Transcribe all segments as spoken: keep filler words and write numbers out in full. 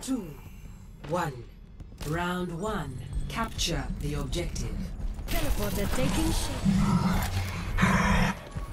two, one. Round one. Capture the objective. Teleporter taking shape.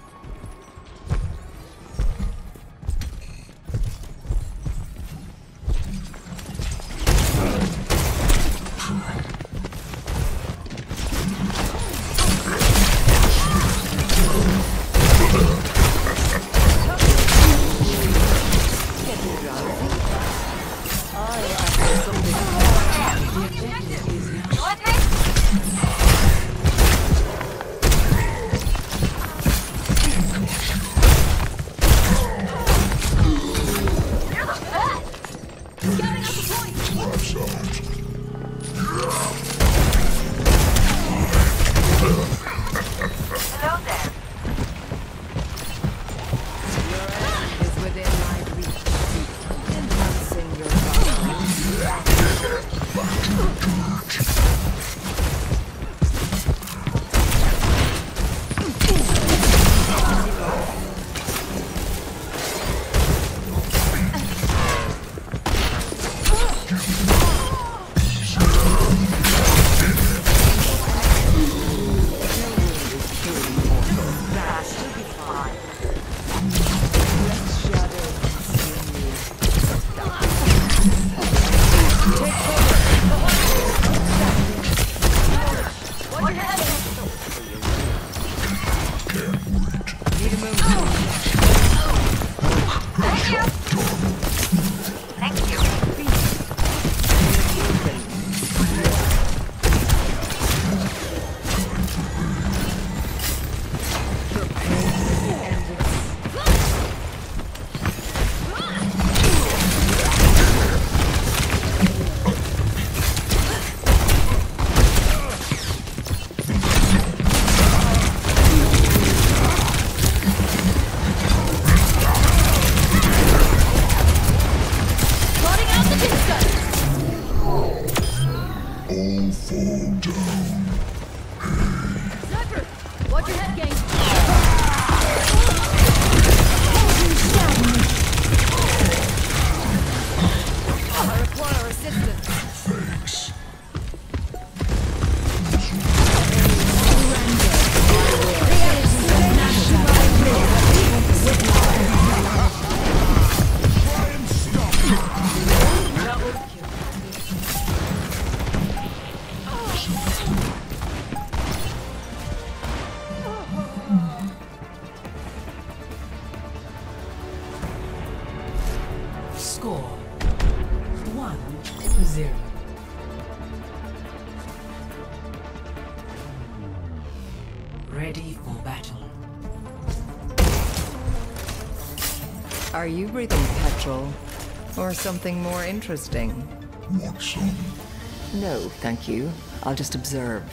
Score one to zero. Ready for battle. Are you breathing petrol? Or something more interesting? Want some? No, thank you. I'll just observe.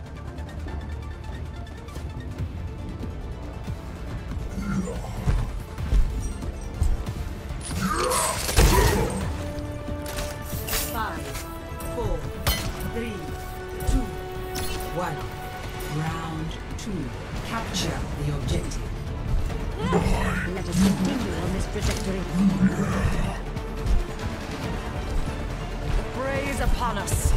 Five, four, three, two, one. Round two. Capture the objective. Let us continue on this trajectory. Praise upon us!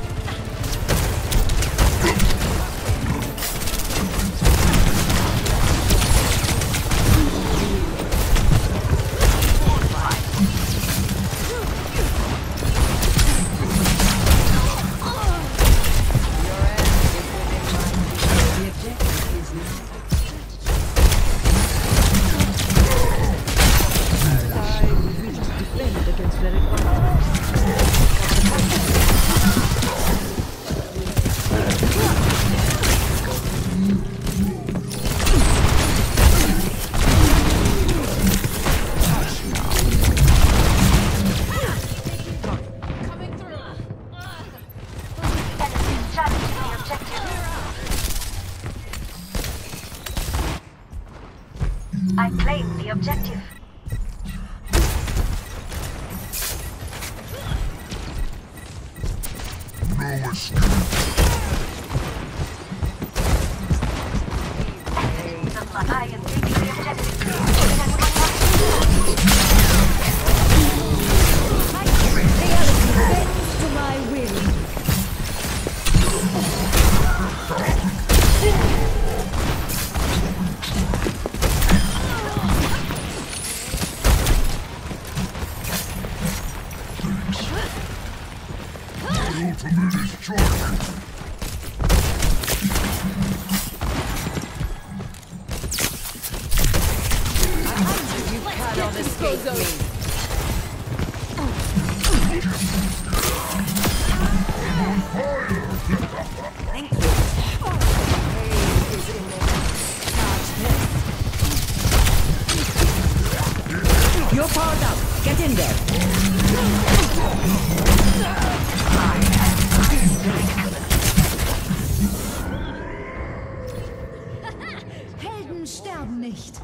I claim the objective. No escape. I am taking the objective. The ultimate is charging. You cannot escape me. Thank you. Pain is immense. Catch this. You're powered up. Get in there. Helden sterben nicht.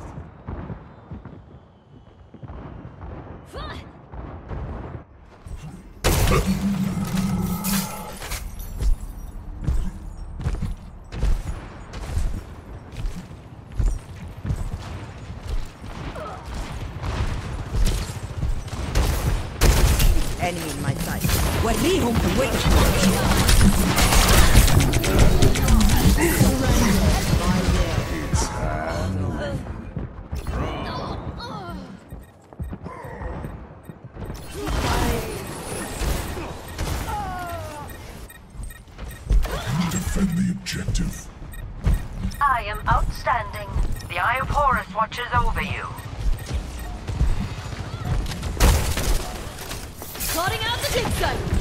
Enemy in my sight. وريهم قوتك. Defend the objective. I am outstanding. The Eye of Horus watches over you. Plotting out the dig site.